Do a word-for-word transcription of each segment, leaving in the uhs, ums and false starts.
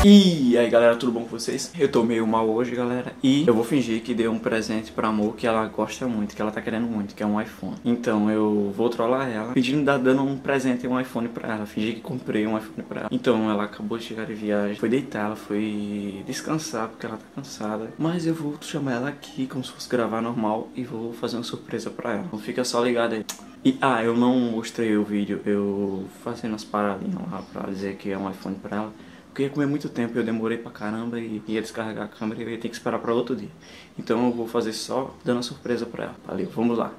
E aí galera, tudo bom com vocês? Eu tô meio mal hoje, galera, e eu vou fingir que dei um presente pra Amor que ela gosta muito, que ela tá querendo muito, que é um iPhone. Então eu vou trollar ela, pedindo, dando um presente, um iPhone pra ela, fingir que comprei um iPhone pra ela. Então ela acabou de chegar de viagem, foi deitar, ela foi descansar porque ela tá cansada. Mas eu vou chamar ela aqui como se fosse gravar normal e vou fazer uma surpresa pra ela. Então fica só ligado aí. E, ah, eu não mostrei o vídeo, eu fazendo as paradinhas lá pra dizer que é um iPhone pra ela. Porque ia comer muito tempo, eu demorei pra caramba e ia descarregar a câmera e eu ia ter que esperar pra outro dia. Então eu vou fazer só dando a surpresa pra ela. Valeu, vamos lá.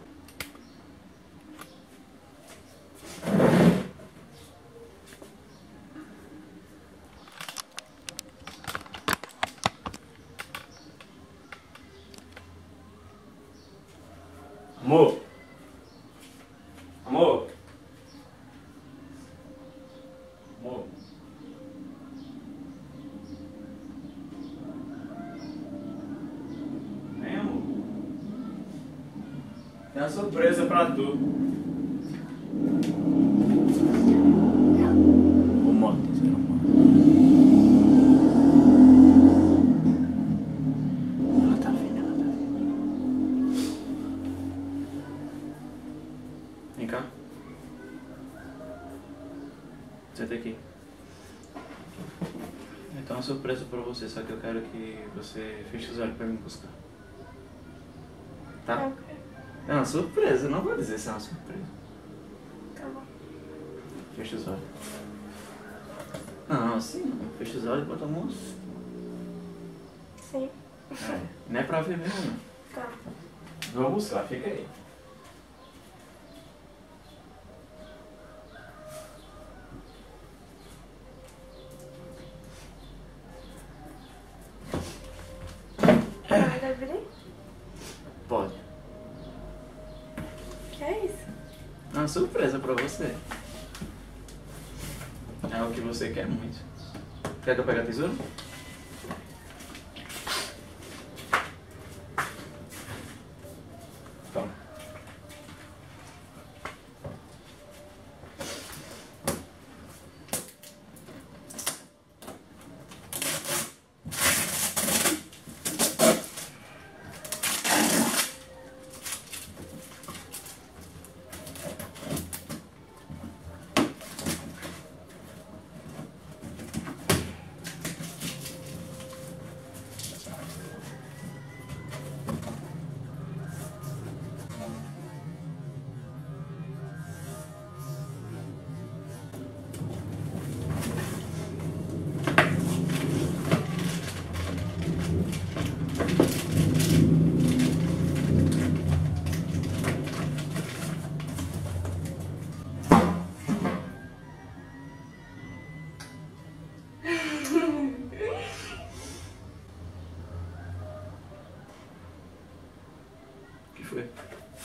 Amor! Amor! Amor! Vem, amor. Tem uma surpresa pra tu. Ô, moto, você não pode. Ela tá vindo, ela tá vindo. Vem cá. Senta aqui. Então, uma surpresa pra você, só que eu quero que você feche os olhos pra me buscar. Tá? É uma surpresa, não vou dizer se é uma surpresa. Tá bom. Fecha os olhos. Não, assim não. Fecha os olhos e bota a mão. Sim. É, não é pra ver mesmo, não. Tá. Vou buscar, fica aí. Pode abrir? Pode. Que é isso? É uma surpresa pra você. É o que você quer muito. Quer que eu pegue a tesoura? Toma. O que foi?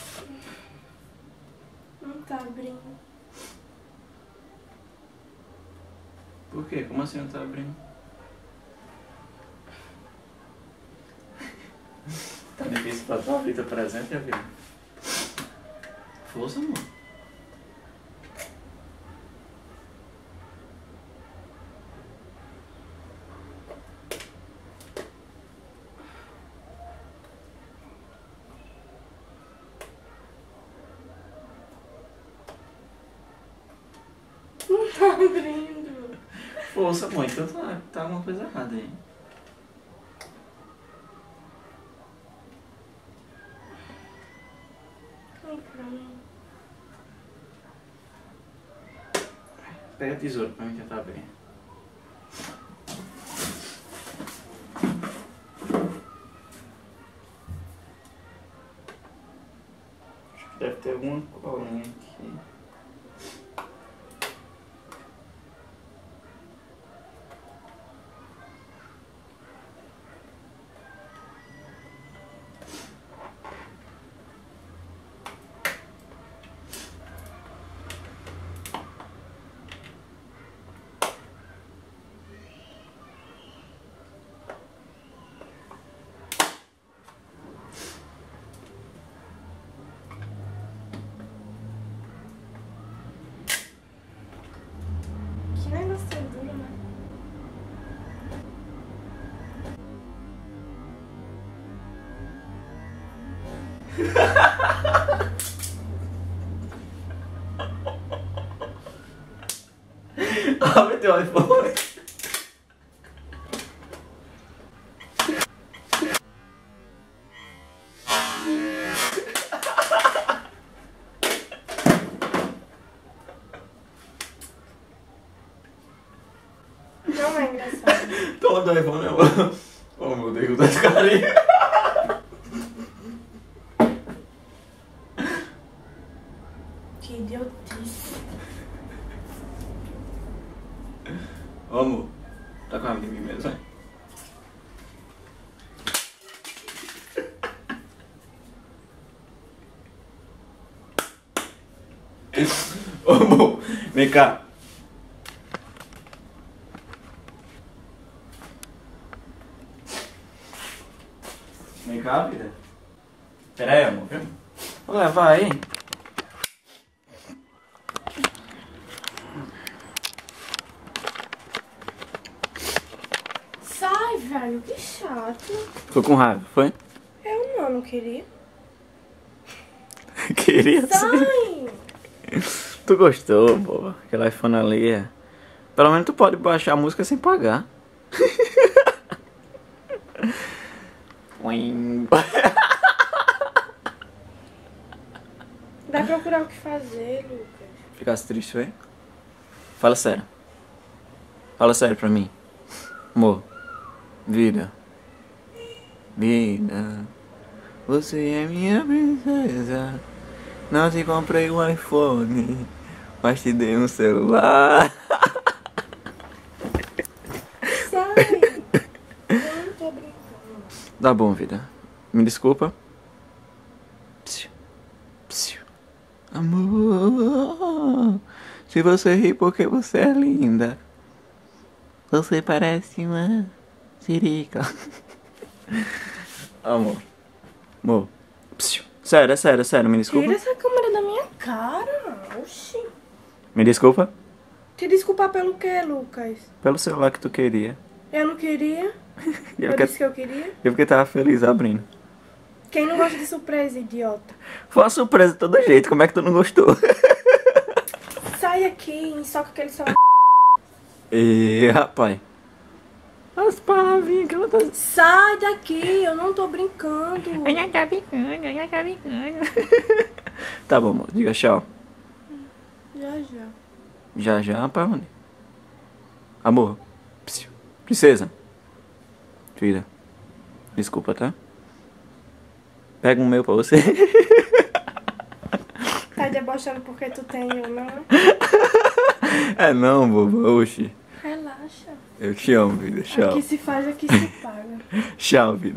Não tá abrindo. Por quê? Como assim não tá abrindo? Tá difícil pra tua vida presente, a vida. Força, amor. Não tá abrindo. Força, amor. Então tá, tá uma coisa errada aí. Ai, pronto. Pega a tesoura pra mim tentar abrir. Acho que deve ter alguma colinha aqui. Abre teu iPhone. Não é engraçado. Toma teu iPhone, meu amor. Oh meu Deus, tá de carinha. Que idiotice. Ô amor, tá com raiva de mim mesmo, hein? Ô amor, vem cá. Vem cá, vida. Pera aí, amor, viu? Vou levar aí. Sai, velho, que chato. Ficou com raiva, foi? Eu não, não queria. Queria sim. Sai! Tu gostou, pô? Aquele iPhone ali é... Pelo menos tu pode baixar a música sem pagar. Vai procurar o que fazer, Lucas. Ficasse triste, foi? Fala sério. Fala sério pra mim. Amor. Vida. Vida. Você é minha princesa. Não te comprei um iPhone, mas te dei um celular. Sai! Eu não tô brincando. Tá bom, vida. Me desculpa. Psiu. Psiu. Amor, se você ri porque você é linda, você parece uma sirica. Amor. Amor. Psiu. Sério, é sério, é sério, me desculpa. Tira essa câmera da minha cara. Oxi. Me desculpa Te desculpar pelo quê, Lucas? pelo celular que tu queria. Eu não queria. Eu, Eu que... disse que eu queria. eu porque tava feliz abrindo. Quem não gosta de surpresa, idiota? Foi uma surpresa de todo jeito, como é que tu não gostou? Sai aqui e soca aquele celular. E rapaz. As palavrinhas que ela tá. Sai daqui, eu não tô brincando. Eu já tô brincando, eu já tô brincando. Tá bom, amor, diga tchau. Já, já. Já já, pra onde? Amor. Psiu. Princesa. Filha. Desculpa, tá? Pega um meu pra você. Tá debochando porque tu tem um, não? É não, boba. Oxi. Relaxa. Eu te amo, vida. Tchau. Aqui se faz, aqui se paga. Tchau, vida.